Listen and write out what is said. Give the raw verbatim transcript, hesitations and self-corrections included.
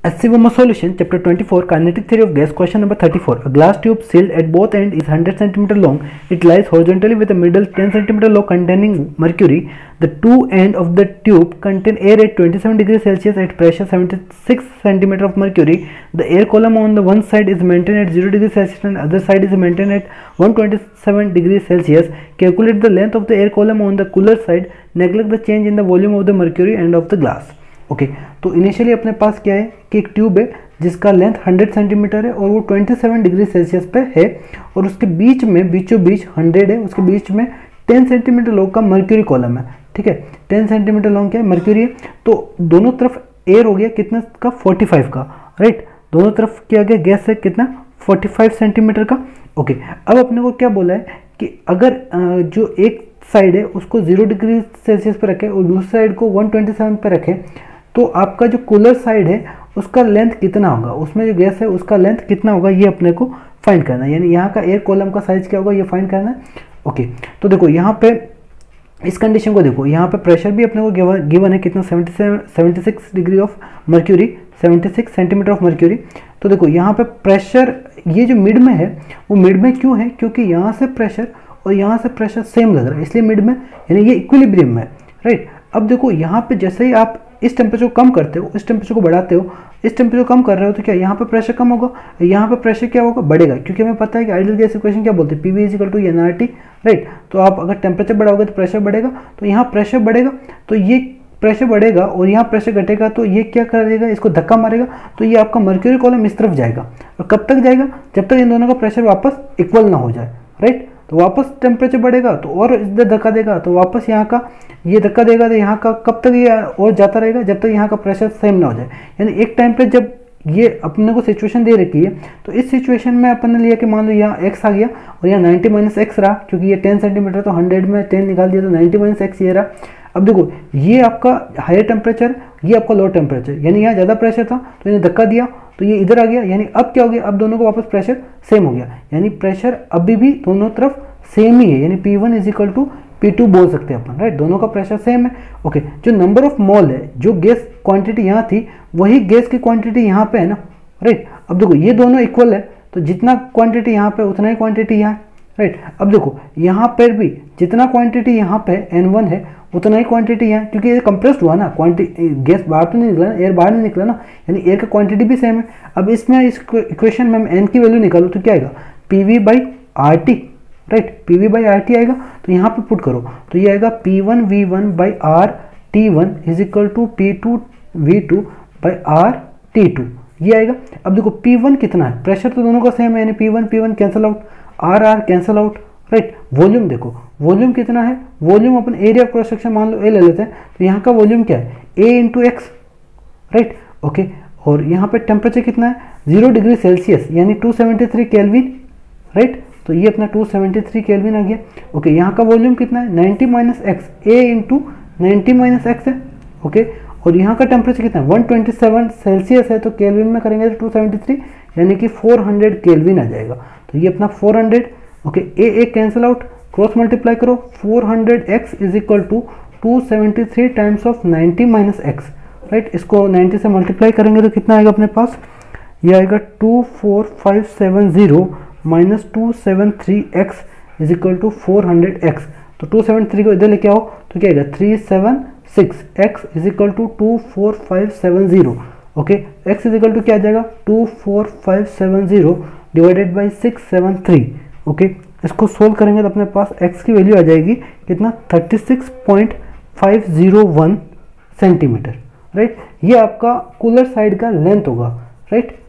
S C B solution, chapter twenty-four, kinetic theory of gas, question number thirty-four. A glass tube sealed at both ends is one hundred centimeter long. It lies horizontally with a middle ten centimeter low containing mercury. The two ends of the tube contain air at twenty-seven degrees Celsius at pressure seventy-six centimeter of mercury. The air column on the one side is maintained at zero degrees Celsius and the other side is maintained at one hundred twenty-seven degrees Celsius. Calculate the length of the air column on the cooler side. Neglect the change in the volume of the mercury end of the glass. Okay okay, तो initially अपने पास क्या है कि एक tube है जिसका length hundred centimetre है और वो सत्ताईस डिग्री सेल्सियस पे है और उसके बीच में बीचों बीच हंड्रेड है, उसके बीच में टेन सेंटीमीटर लॉन्ग का मर्क्यूरी कॉलम है. ठीक है, टेन सेंटीमीटर लॉन्ग क्या है, मर्क्यूरी है. तो दोनों तरफ एयर हो गया कितना का, पैंतालीस का. राइट, दोनों तरफ क्या गया, गैस है कितना, पैंतालीस सेंटीमीटर का. ओके okay, अब अपने को क्या बोला है कि अगर जो एक साइड है उसको जीरो डिग्री सेल्सियस पे रखे और दूसरी साइड को वन ट्वेंटी सेवन पे रखे तो आपका जो कूलर साइड है उसका लेंथ कितना होगा, उसमें जो गैस है उसका लेंथ कितना होगा, ये अपने को फाइंड करना है. यानी यहाँ का एयर कॉलम का साइज क्या होगा ये फाइंड करना है. ओके, तो देखो यहाँ पे इस कंडीशन को देखो, यहाँ पे प्रेशर भी अपने को गिवन गिवन है कितना, seventy six degree of mercury, seventy six centimetre of mercury. तो देखो यहाँ पे प्रेशर ये जो मिड में है वो मिड में क्यों है, क्योंकि यहाँ से प्रेशर और यहाँ से प्रेशर सेम लग रहा है इसलिए मिड में, यानी ये इक्विलिब्रियम में है. राइट, अब देखो यहाँ पे जैसे ही आप इस टेम्परेचर को कम करते हो, इस टेम्परेचर को बढ़ाते हो, इस टेम्परेचर को कम कर रहे हो तो क्या यहाँ पे प्रेशर कम होगा, यहाँ पे प्रेशर क्या होगा, बढ़ेगा. क्योंकि हमें पता है कि आइडियल गैस इक्वेशन क्या बोलते हैं, P V is equal to N R T. Right, तो आप अगर टेम्परेचर बढ़ाओगे तो प्रेशर बढ़ेगा, तो यहाँ प्रेशर बढ़ेगा तो ये प्रेशर बढ़ेगा और यहाँ प्रेशर घटेगा तो ये क्या करेगा, इसको धक्का मारेगा तो ये आपका मर्क्यूरी कॉलम इस तरफ जाएगा. और कब तक जाएगा, जब तक इन दोनों का प्रेशर वापस इक्वल ना हो जाए. राइट, तो वापस टेम्परेचर बढ़ेगा तो और इधर धक्का देगा तो वापस यहाँ का ये धक्का देगा तो यहाँ का कब तक ये और जाता रहेगा, जब तक यहाँ का प्रेशर सेम ना हो जाए. यानी एक टाइम पे जब ये अपने को सिचुएशन दे रखी है तो इस सिचुएशन में अपन ने लिया कि मान लो यहाँ x आ गया और यहाँ नाइन्टी माइनस एक्स रहा, क्योंकि ये टेन सेंटीमीटर तो हंड्रेड में टेन निकाल दिया तो नाइन्टी माइनस एक्स ये रहा. अब देखो ये आपका हायर टेम्परेचर, ये आपका लो टेम्परेचर, यानी यहाँ ज़्यादा प्रेशर था तो इन्हें धक्का दिया तो ये इधर आ गया. यानी अब क्या हो गया, अब दोनों को वापस प्रेशर सेम हो गया. यानी प्रेशर अभी भी दोनों तरफ सेम ही है, यानी P one is equal to P two बोल सकते हैं अपन. राइट, दोनों का प्रेशर सेम है. ओके, जो नंबर ऑफ मोल है, जो गैस क्वांटिटी यहाँ थी वही गैस की क्वांटिटी यहाँ पे है ना. राइट, अब देखो ये दोनों इक्वल है तो जितना क्वांटिटी यहाँ पे उतना ही क्वांटिटी यहाँ. राइट, अब देखो यहाँ पर भी जितना क्वांटिटी यहाँ पे एन वन है उतना ही क्वांटिटी यहाँ, क्योंकि ये कंप्रेस्ड हुआ ना, क्वांटिटी गैस बाहर तो नहीं निकला ना, एयर बाहर नहीं निकला ना, यानी एयर का क्वांटिटी भी सेम है. अब इसमें इस इक्वेशन में हम एन की वैल्यू निकालो तो क्या आएगा, P V by R T. Right, P V by R T आएगा तो यहाँ पे पुट करो तो ये आएगा P one V one by R T one is equal to P two V two by R T two, ये आएगा. अब देखो पी वन कितना है, प्रेशर तो दोनों का सेम है, यानी P one P one cancel out, R R cancel out. Right, volume देखो, वॉल्यूम कितना है, वॉल्यूम अपन एरिया ऑफ क्रॉस सेक्शन मान लो ए ले लेते हैं तो यहाँ का वॉल्यूम क्या है, A into X. Right, okay, और यहाँ पे टेम्परेचर कितना है, जीरो डिग्री सेल्सियस यानी two seventy three Kelvin. Right, तो ये अपना टू सेवेंटी थ्री केल्विन आ गया. ओके, यहाँ का वॉल्यूम कितना है, ninety minus X, A into ninety minus X है. ओके, और यहाँ का टेम्परेचर कितना है, वन ट्वेंटी सेवन सेल्सियस है, तो केल्विन में करेंगे तो टू सेवेंटी थ्री यानी कि फोर हंड्रेड केल्विन आ जाएगा. तो ये अपना four hundred. Okay, A A cancel out, cross multiply करो, four hundred X is equal to two seventy three times of ninety minus X. Right, इसको नाइन्टी से multiply करेंगे तो कितना आएगा अपने पास, ये आएगा two four five seven zero minus two seven three X is equal to four hundred X. तो टू सेवन थ्री को इधर लेके आओ तो क्या आएगा, three seven six X is equal to two four five seven zero. Okay, X is equal to क्या आ जाएगा, two four five seven zero divided by six seven three. Okay, इसको सोल्व करेंगे तो अपने पास x की वैल्यू आ जाएगी कितना, thirty six point five zero one centimetre. Right, ये आपका कूलर साइड का लेंथ होगा. राइट,